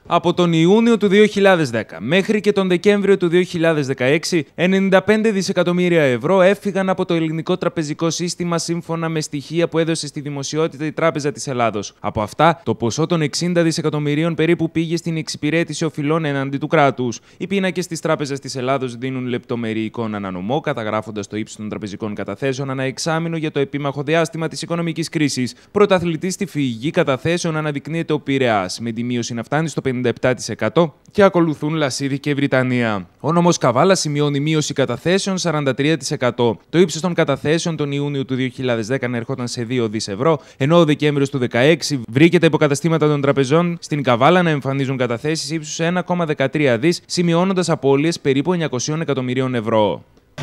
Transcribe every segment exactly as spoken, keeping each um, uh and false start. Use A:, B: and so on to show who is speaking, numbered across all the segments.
A: Από τον Ιούνιο του δύο χιλιάδες δέκα μέχρι και τον Δεκέμβριο του δύο χιλιάδες δεκαέξι, ενενήντα πέντε δισεκατομμύρια ευρώ έφυγαν από το ελληνικό τραπεζικό σύστημα σύμφωνα με στοιχεία που έδωσε στη δημοσιότητα η Τράπεζα της Ελλάδος. Από αυτά, το ποσό των εξήντα δισεκατομμυρίων περίπου πήγε στην εξυπηρέτηση οφειλών εναντί του κράτους. Οι πίνακες της Τράπεζας της Ελλάδος δίνουν λεπτομερή εικόνα ανά νομό, καταγράφοντας το ύψος των τραπεζικών καταθέσεων ανά εξάμηνο για το επίμαχο διάστημα της οικονομικής κρίσης. Πρωταθλητής στη φυγή καταθέσεων αναδεικνύεται ο Πειραιάς, με τη μείωση να φτάνει στο πενήντα επτά τοις εκατό και ακολουθούν Λασίδη και Βρυτανία. Ο νόμος Καβάλα σημειώνει μείωση καταθέσεων σαράντα τρία τοις εκατό. Το ύψος των καταθέσεων τον Ιούνιο του δύο χιλιάδες δέκα ερχόταν σε δύο δισεκατομμύρια ευρώ, ενώ ο Δεκέμβριος του δύο χιλιάδες δεκαέξι βρήκε τα υποκαταστήματα των τραπεζών στην Καβάλα να εμφανίζουν καταθέσεις ύψους ένα κόμμα δεκατρία δις, σημειώνοντας απώλειες περίπου εννιακόσια εκατομμυρίων ευρώ.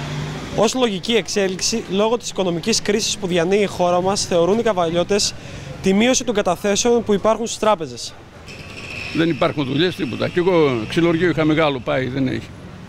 B: Ως λογική εξέλιξη, λόγω της οικονομικής κρίσης που διανύει η χώρα μας, θεωρούν οι καβαλιώτες τη μείωση των καταθέσεων που υπάρχουν στις τράπεζες.
C: Δεν υπάρχουν δουλειές, τίποτα. Κι εγώ ξυλοργείο είχα μεγάλο, πάει, δεν έχει.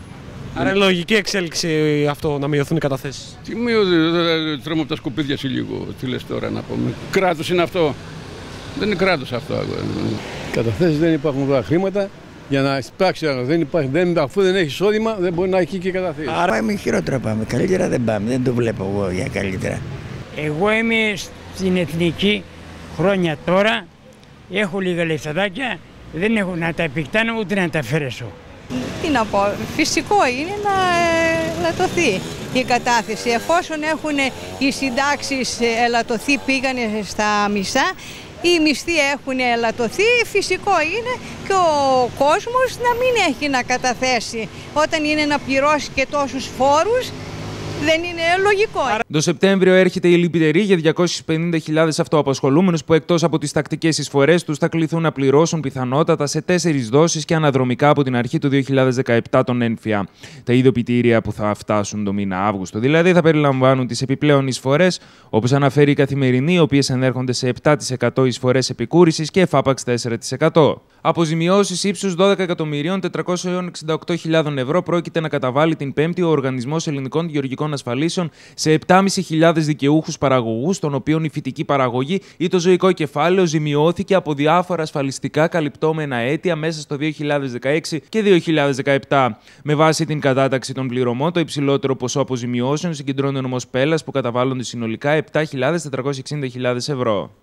B: Άρα είναι λογική εξέλιξη αυτό να μειωθούν οι καταθέσεις.
C: Τι μειωθεί, τρώμε από τα σκουπίδια σου λίγο. Τι λες τώρα να πούμε. Κράτος είναι αυτό. Δεν είναι κράτος αυτό.
D: Καταθέσεις δεν υπάρχουν εδώ χρήματα. Για να υπάρξει, δεν υπάρχει, δεν, αφού δεν έχει εισόδημα, δεν μπορεί να έχει και καταθέσεις.
E: Άρα πάμε χειρότερα πάμε. Καλύτερα δεν πάμε. Δεν το βλέπω εγώ για καλύτερα.
F: Εγώ είμαι στην Εθνική χρόνια τώρα. Έχω λίγα λεφταδάκια. Δεν έχω να τα επικτάνω ούτε να τα αφαιρέσω.
G: Τι να πω, φυσικό είναι να ελαττωθεί η κατάθεση. Εφόσον έχουν οι συντάξεις ελαττωθεί, πήγανε στα μισά, οι μισθοί έχουν ελαττωθεί, φυσικό είναι και ο κόσμος να μην έχει να καταθέσει. Όταν είναι να πληρώσει και τόσους φόρους, δεν είναι λογικό.
A: Το Σεπτέμβριο έρχεται η λυπητερή για διακόσιες πενήντα χιλιάδες αυτοαπασχολούμενους που εκτός από τις τακτικές εισφορές τους θα κληθούν να πληρώσουν πιθανότατα σε τέσσερις δόσεις και αναδρομικά από την αρχή του δύο χιλιάδες δεκαεπτά τον έμφυα. Τα ειδοποιητήρια που θα φτάσουν το μήνα Αύγουστο δηλαδή θα περιλαμβάνουν τις επιπλέον εισφορές, όπως αναφέρει η Καθημερινή, οι οποίες ενέρχονται σε επτά τοις εκατό εισφορές επικούρησης και εφάπαξ τέσσερα τοις εκατό. Αποζημιώσεις ύψους δώδεκα εκατομμυρίων τετρακόσιες εξήντα οκτώ χιλιάδες ευρώ πρόκειται να καταβάλει την Πέμπτη ο Οργανισμός Ελληνικών Γεωργικών Ασφαλίσεων σε επτά χιλιάδες πεντακόσιους δικαιούχους παραγωγούς, των οποίων η φυτική παραγωγή ή το ζωικό κεφάλαιο ζημιώθηκε από διάφορα ασφαλιστικά καλυπτόμενα αίτια μέσα στο δύο χιλιάδες δεκαέξι και δύο χιλιάδες δεκαεπτά. Με βάση την κατάταξη των πληρωμών, το υψηλότερο ποσό αποζημιώσεων συγκεντρώνει ο νομός Πέλλας, που καταβάλλονται συνολικά επτά χιλιάδες τετρακόσιες εξήντα ευρώ.